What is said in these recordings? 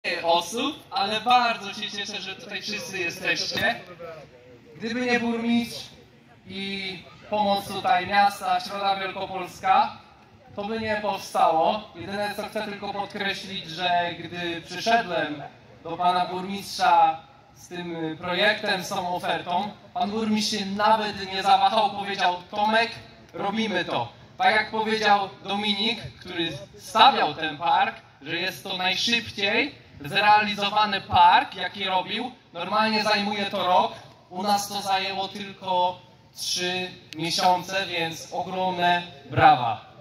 osób, ale bardzo się cieszę, że tutaj wszyscy jesteście. Gdyby nie burmistrz i pomoc tutaj miasta, Środa Wielkopolska, to by nie powstało. Jedyne co chcę tylko podkreślić, że gdy przyszedłem do pana burmistrza z tym projektem, z tą ofertą, pan burmistrz się nawet nie zawahał, powiedział: Tomek, robimy to. Tak jak powiedział Dominik, który stawiał ten park, że jest to najszybciej zrealizowany park, jaki robił. Normalnie zajmuje to rok. U nas to zajęło tylko 3 miesiące, więc ogromne brawa.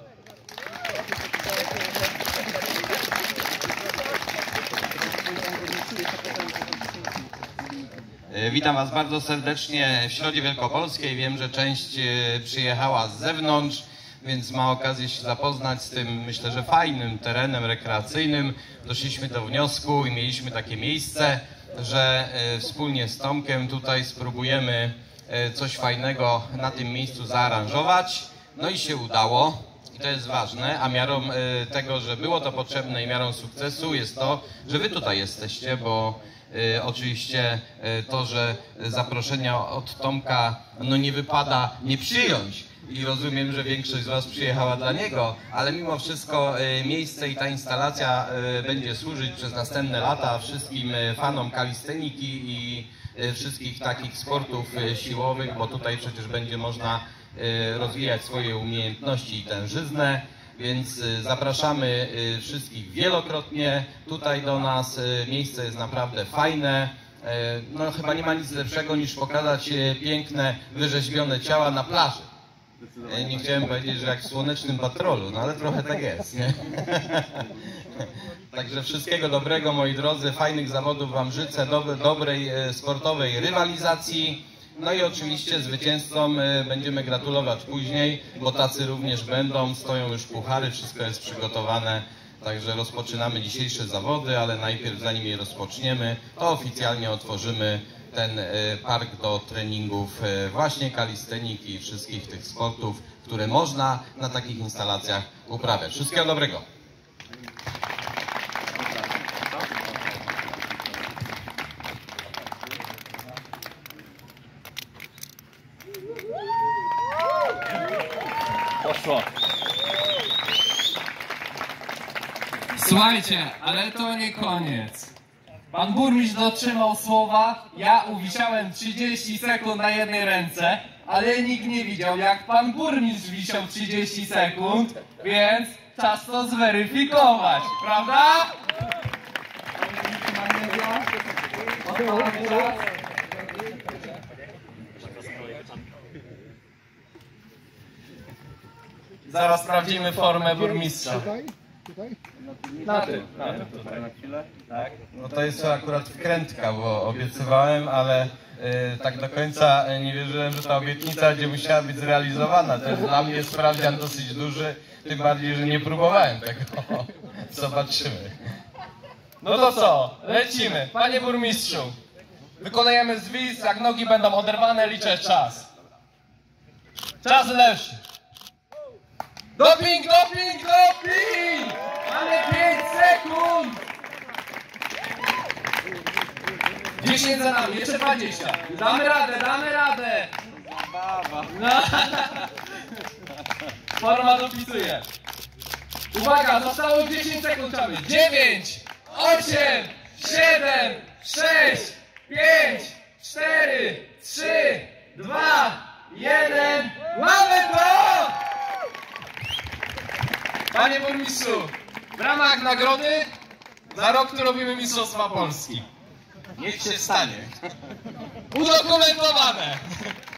Witam Was bardzo serdecznie w Środzie Wielkopolskiej. Wiem, że część przyjechała z zewnątrz, więc ma okazję się zapoznać z tym, myślę, że fajnym terenem rekreacyjnym. Doszliśmy do wniosku i mieliśmy takie miejsce, że wspólnie z Tomkiem tutaj spróbujemy coś fajnego na tym miejscu zaaranżować. No i się udało. I to jest ważne, a miarą tego, że było to potrzebne i miarą sukcesu jest to, że Wy tutaj jesteście, bo oczywiście to, że zaproszenia od Tomka nie wypada nie przyjąć i rozumiem, że większość z Was przyjechała dla niego, ale mimo wszystko miejsce i ta instalacja będzie służyć przez następne lata wszystkim fanom kalisteniki i wszystkich takich sportów siłowych, bo tutaj przecież będzie można rozwijać swoje umiejętności i tężyznę. Więc zapraszamy wszystkich wielokrotnie tutaj do nas. Miejsce jest naprawdę fajne. No chyba nie ma nic lepszego niż pokazać piękne, wyrzeźbione ciała na plaży. Nie chciałem powiedzieć, że jak w Słonecznym Patrolu, no ale trochę tak jest, nie? Także wszystkiego dobrego, moi drodzy, fajnych zawodów Wam życzę, dobrej sportowej rywalizacji. No i oczywiście zwycięzcom będziemy gratulować później, bo tacy również będą, stoją już puchary, wszystko jest przygotowane. Także rozpoczynamy dzisiejsze zawody, ale najpierw zanim je rozpoczniemy, to oficjalnie otworzymy ten park do treningów właśnie kalisteniki i wszystkich tych sportów, które można na takich instalacjach uprawiać. Wszystkiego dobrego! Poszło. Słuchajcie, ale to nie koniec. Pan burmistrz dotrzymał słowa. Ja uwisiałem 30 sekund na jednej ręce, ale nikt nie widział, jak pan burmistrz wisiał 30 sekund, więc czas to zweryfikować, prawda? Zaraz sprawdzimy formę burmistrza. Tutaj? Na tym tutaj na chwilę. Tak? No to jest akurat wkrętka, bo obiecywałem, ale tak do końca nie wierzyłem, że ta obietnica będzie musiała być zrealizowana. To jest dla mnie sprawdzian dosyć duży, tym bardziej, że nie próbowałem tego. Zobaczymy. No to co? Lecimy. Panie burmistrzu, wykonujemy zwis, jak nogi będą oderwane, liczę czas. Czas leży. Doping, doping, doping! Mamy 5 sekund! 10 za nami, jeszcze 20. Damy radę, damy radę! No. Forma dopisuje. Uwaga, zostało 10 sekund, czamy. 9, 8, 7, 6, 5, 4, 3, 2, 1. Mamy to! Panie burmistrzu, w ramach nagrody za rok tu robimy Mistrzostwa Polski. Niech się stanie. Udokumentowane.